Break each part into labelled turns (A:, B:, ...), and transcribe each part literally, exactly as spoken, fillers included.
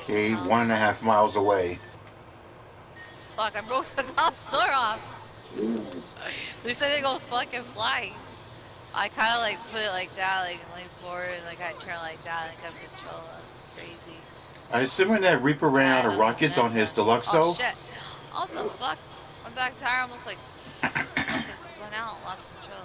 A: Okay, one and a half miles away.
B: Fuck, I broke the glass door off. They said they go fucking fly. I kind of like put it like that, like lean forward, and like I turn like that, and got control. That's crazy.
A: I assuming that Reaper ran
B: I
A: out of
B: know,
A: rockets on his
B: oh
A: Deluxo.
B: shit! Oh the fuck! My back tire almost like fucking spun out, lost control.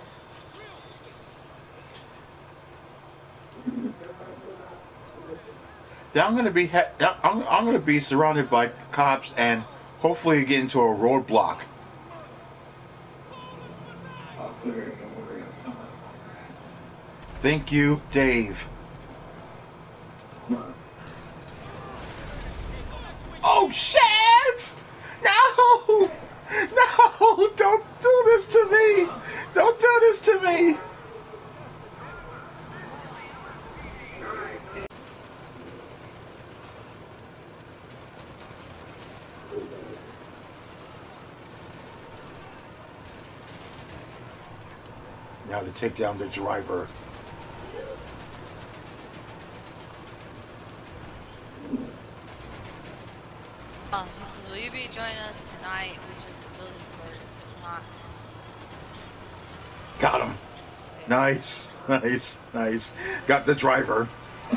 A: Now I'm gonna be ha I'm, I'm gonna be surrounded by cops and hopefully get into a roadblock. Thank you, Dave. Oh shit! No! No! Don't do this to me! Don't do this to me! Now to take down the driver.
B: Oh, he says, will you be joining us tonight? We just looking for it. If not.
A: Got him. Nice, nice, nice. Got the driver.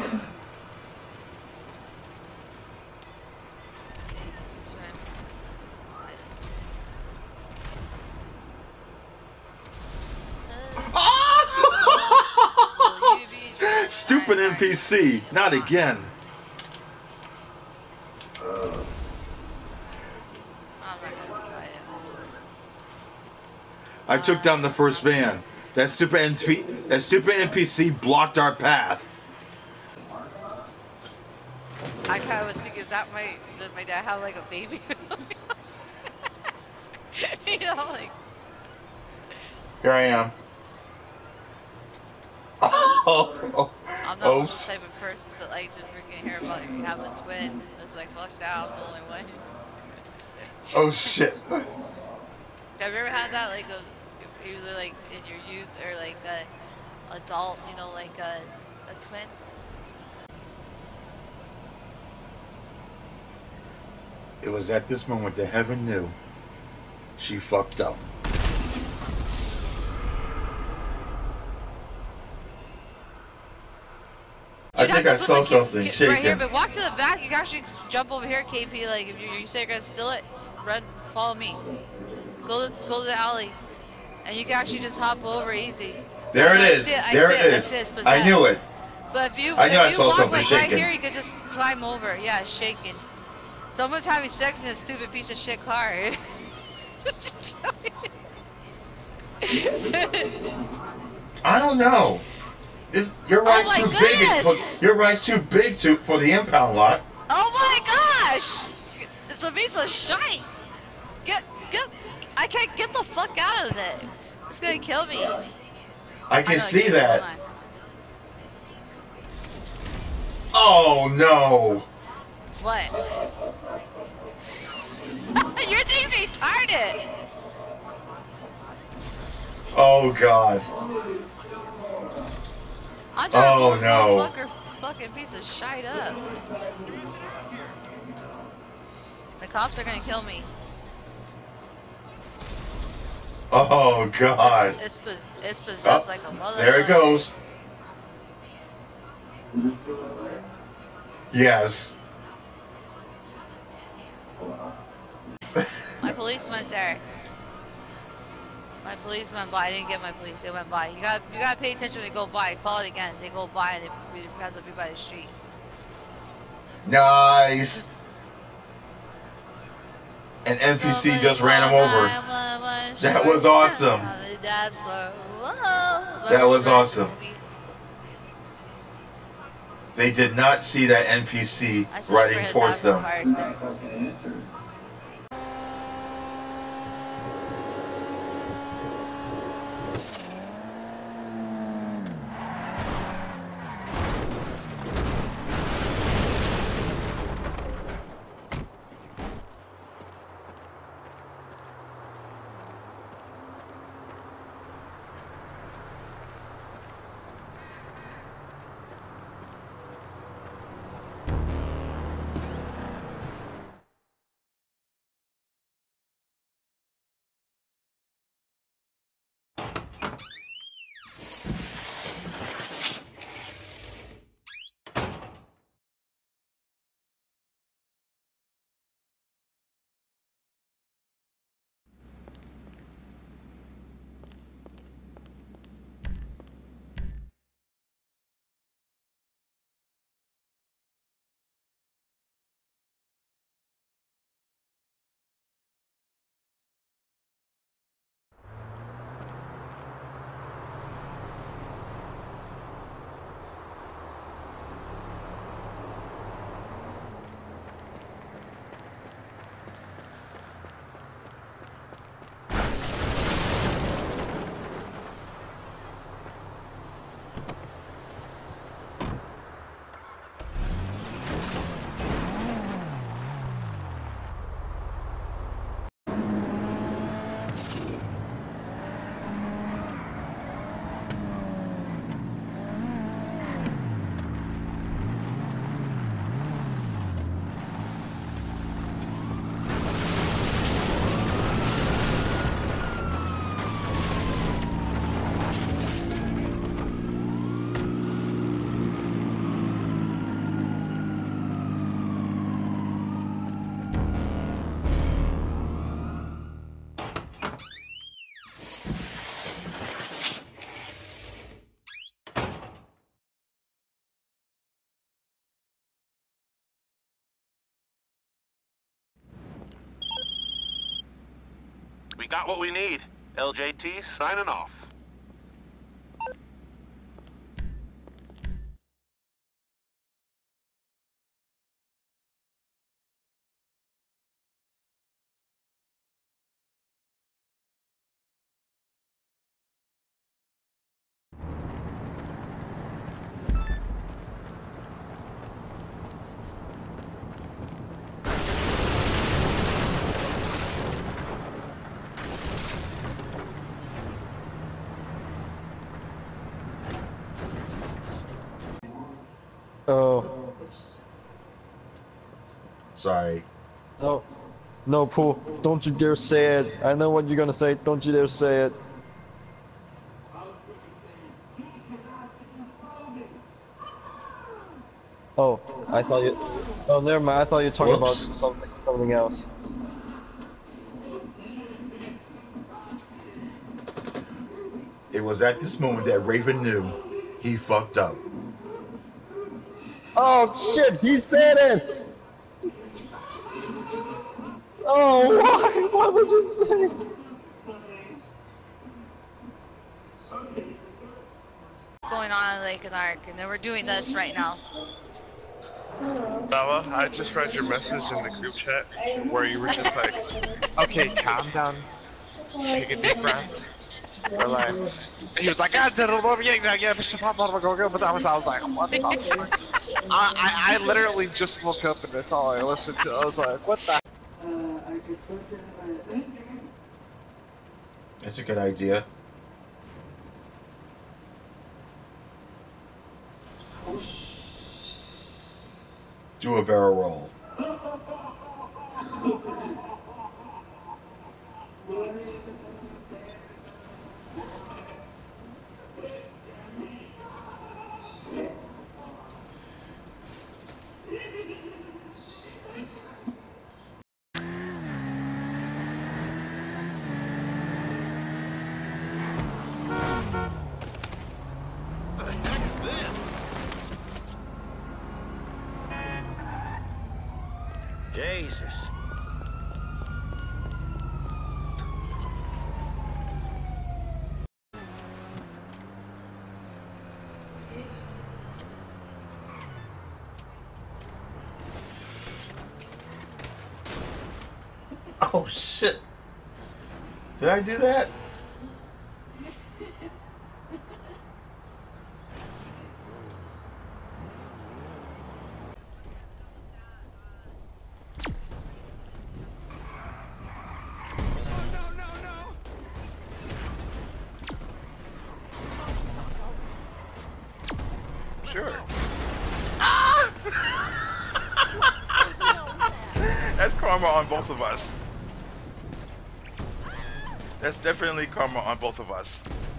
A: Stupid N P C. Not again. I took down the first van. That stupid N P that stupid N P C blocked our path.
B: I kind of was thinking, is that my, did my dad have like a baby or something else? You know, like.
A: Here I am. Oh, oh,
B: I'm not
A: oh.
B: the type of person that likes to freaking hear about if you have a twin. It's like, fuck that, I'm the only way.
A: Oh shit.
B: Have you ever had that, like, a, either like in your youth or like a adult, you know, like a, a twin?
A: It was at this moment that heaven knew she fucked up. I think I saw something shaking.
B: Right here, but walk to the back. You can actually jump over here, K P. Like, if you, you say you're gonna steal it, run, follow me. Go to, go to the alley. And you can actually just hop over easy.
A: There it is.
B: It,
A: there it
B: it,
A: is.
B: it,
A: I knew it.
B: But if you,
A: I knew
B: if
A: I
B: you
A: saw
B: walk
A: something
B: like
A: shaking.
B: right here, you could just climb over. Yeah, it's shaking. Someone's having sex in a stupid piece of shit car.
A: I don't know. This, your ride's
B: oh
A: too big. For, your ride's too big to for the impound lot.
B: Oh my gosh! It's a piece of shite. Get, get. I can't get the fuck out of it. It's gonna kill me.
A: I can
B: I know,
A: see
B: like,
A: that. Oh no!
B: What? Your thing's retarded.
A: Oh god.
B: I'm trying
A: oh
B: to blow
A: no!
B: Fucker, fucking piece of shite up. The cops are gonna kill me.
A: Oh god!
B: It's, it's, it's possessed
A: oh,
B: like a motherfucker.
A: There it goes. Yes.
B: My police went there. My police went by. I didn't get my police. They went by. You got you got to pay attention when they go by. Call it again. They go by and they, they have to be by the street.
A: Nice. An N P C just ran him over. That was awesome. That was awesome. They did not see that N P C riding towards them.
C: We got what we need. L J T signing off.
D: Oh.
A: Sorry.
D: No. No, Pooh. Don't you dare say it. I know what you're gonna say. Don't you dare say it. Oh, I thought you... Oh, never mind. I thought you were talking about
A: Whoops.
D: something, something else.
A: It was at this moment that Raven knew he fucked up.
D: Oh, shit! He said it! Oh, why? Why would you say it?
B: Going on in Lake and Ark, and then we're doing this right now.
E: Bella, I just read your message in the group chat where you were just like, okay, calm down, take a deep breath, relax. And he was like, ah, but I was, I was like, what the fuck? I, I, I literally just woke up and that's all I listened to. I was like, what the?
A: That's a good idea. Do a barrel roll.
C: Jesus.
A: Oh shit. Did I do that?
C: Sure. Ah! That's karma on both of us. That's definitely karma on both of us.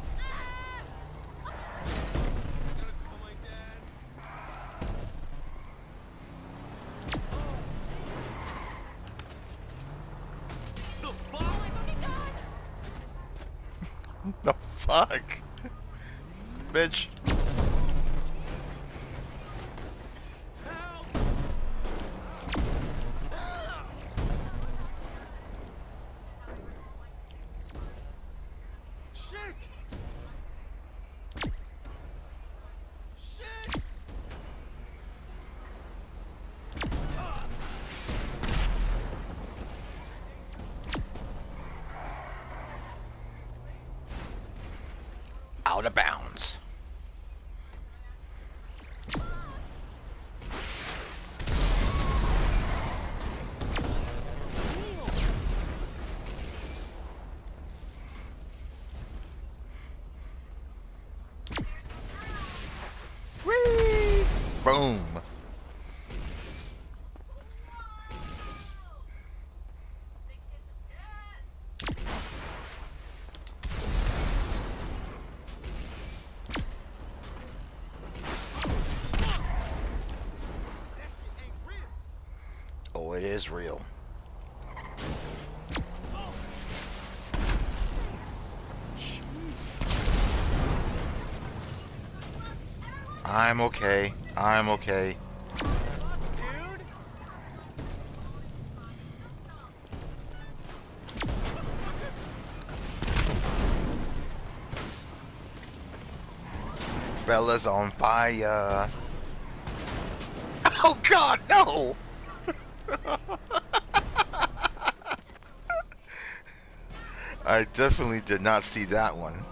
C: The fuck? Bitch. Out of bounds. Whee! Boom. Oh, it is real. I'm okay. I'm okay. Bella's on fire. Oh God, no! I definitely did not see that one.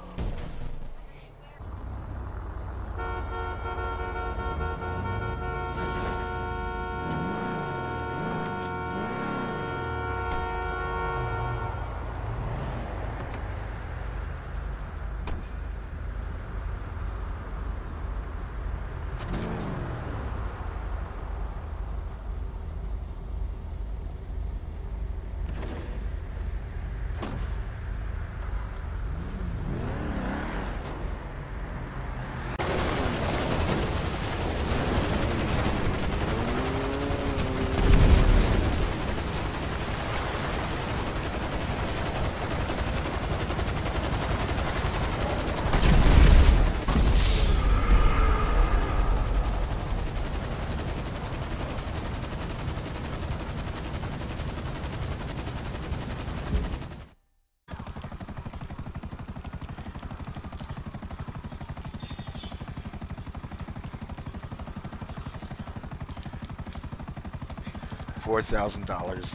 C: Four thousand dollars.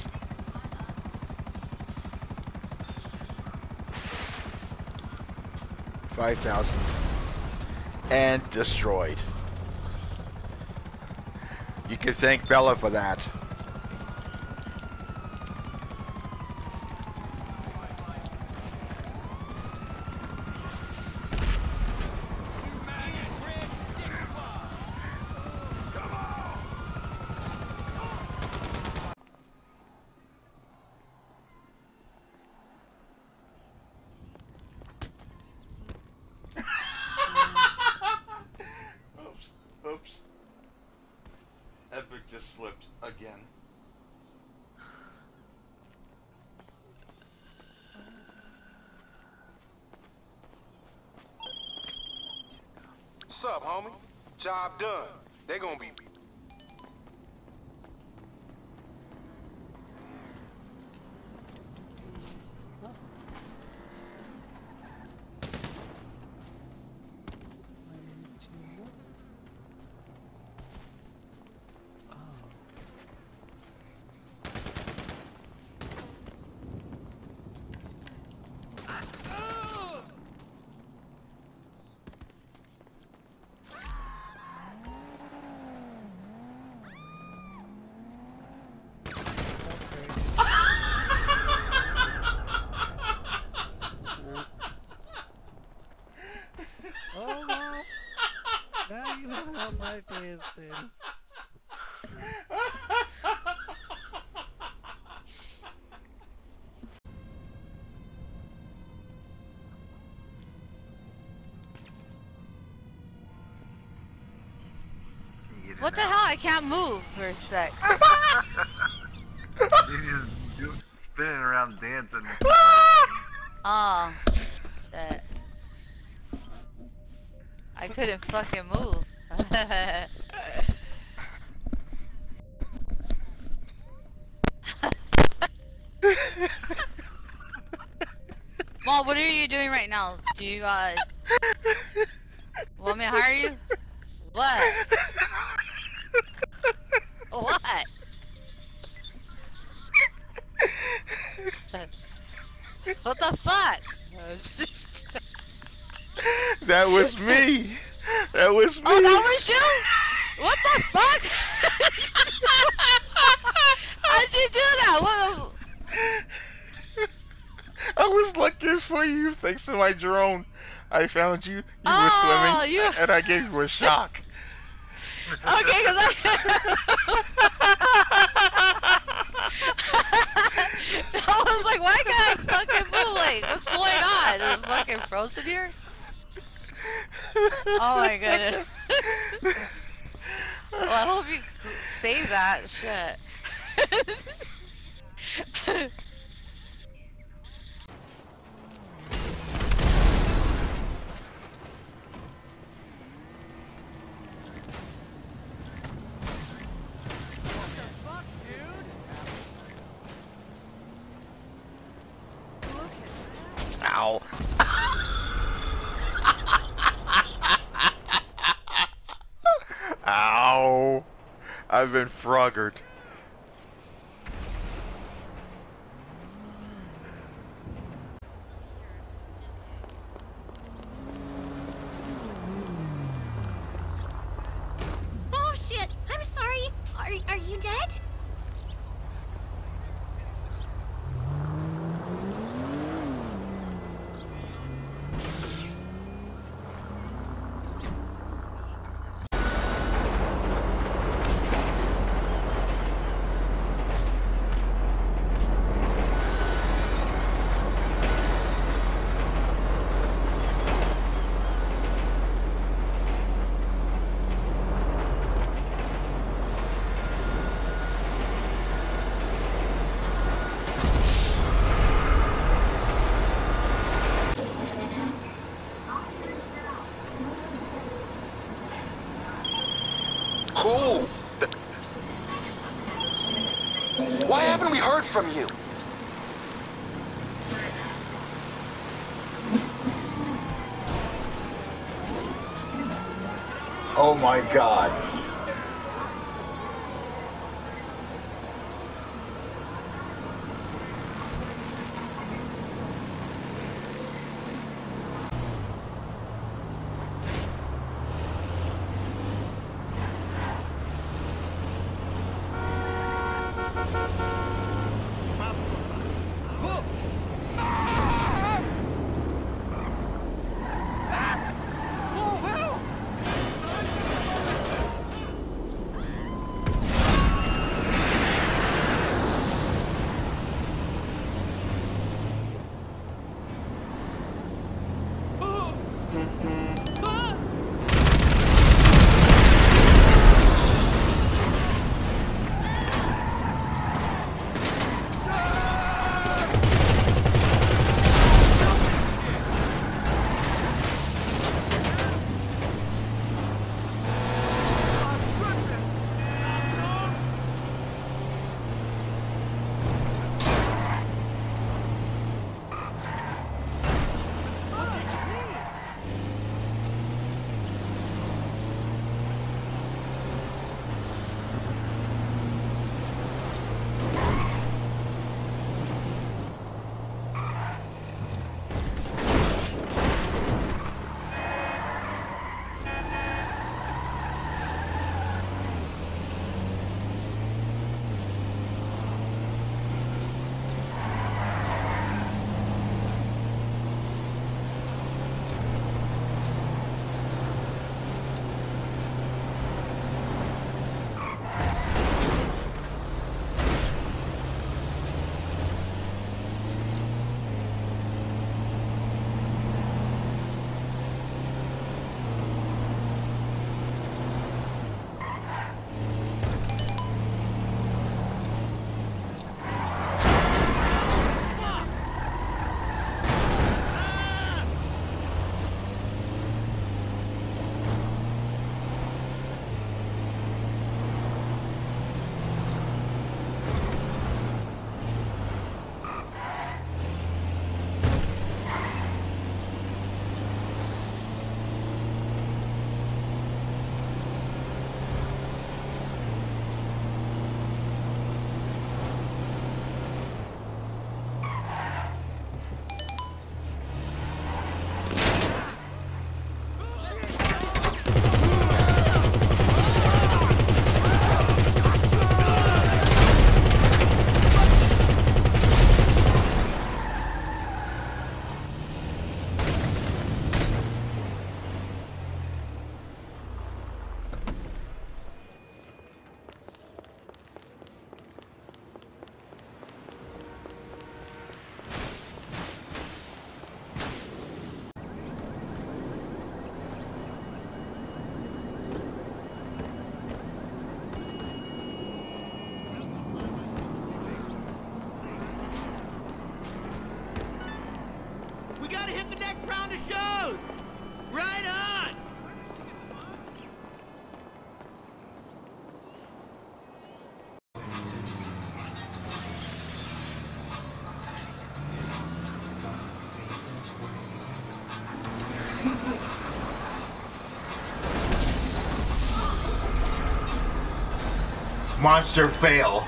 C: Five thousand. And destroyed. You can thank Bella for that. Oops, oops. Epic just slipped again.
F: Sup, homie? Job done. They gonna be...
G: Oh no! Now you know how my day has been.
B: What the hell? I can't move for a sec.
H: You just do, spinning around dancing.
B: Oh, shit. I couldn't fucking move. Mom, what are you doing right now? Do you, uh... want me to hire you? What? What? What the fuck? It's just...
C: That was me. That was me.
B: Oh, that was you? What the fuck? How'd you do that? What the...
C: I was looking for you thanks to my drone. I found you. You
B: Oh,
C: were swimming,
B: you-
C: and I gave you a shock.
B: Okay, cause I... I was like, why can't I fucking move? Like, what's going on? Is it fucking frozen here? Oh my goodness. Well, I hope you save that shit.
C: Ow. I've been froggered.
I: Oh shit! I'm sorry. Are are you dead?
F: Cool. Why haven't we heard from you?
A: Oh my god. Monster fail.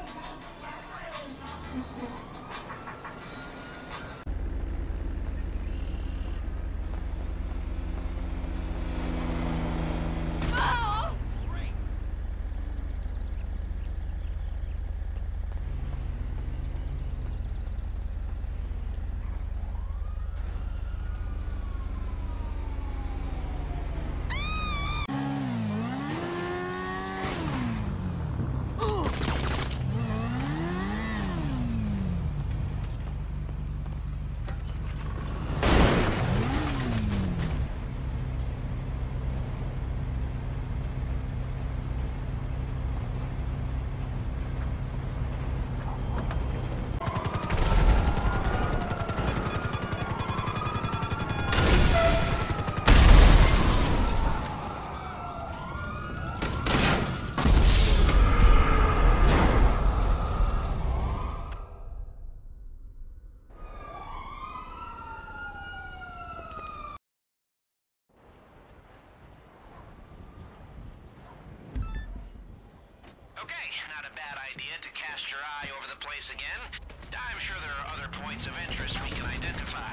J: Okay, not a bad idea to cast your eye over the place again. I'm sure there are other points of interest we can identify.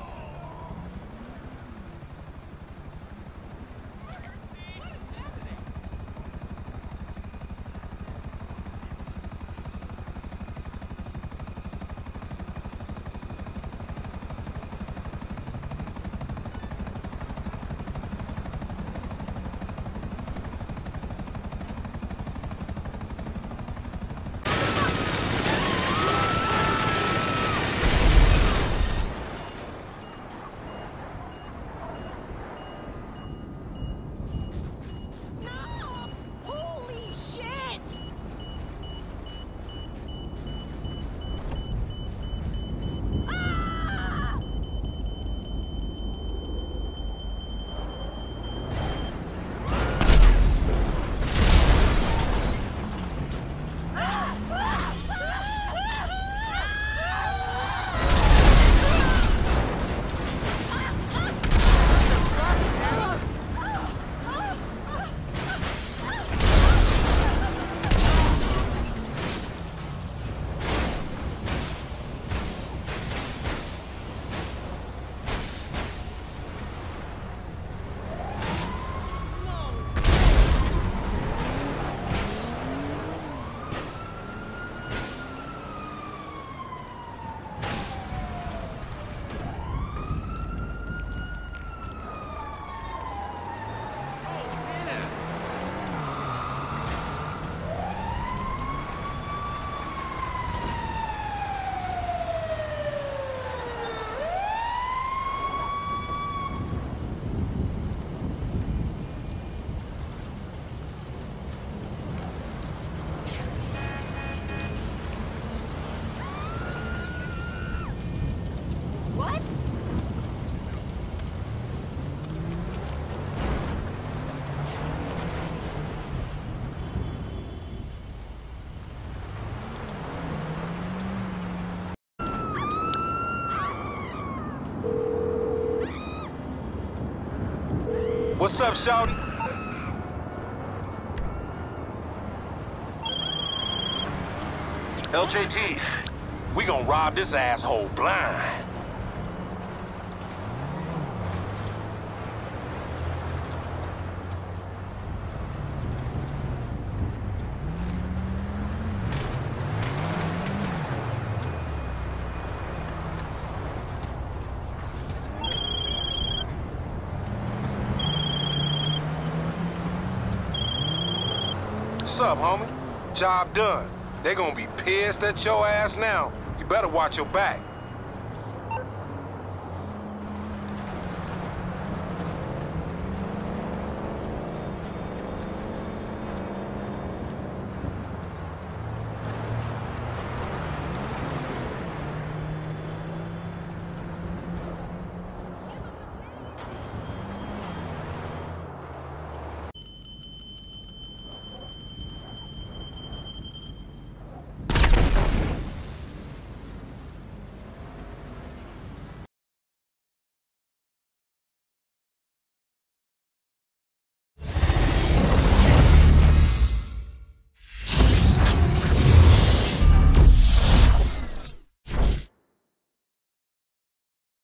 F: What's up, shawty? L J T, we gonna rob this asshole blind. What's up, homie? Job done. They gonna be pissed at your ass now. You better watch your back.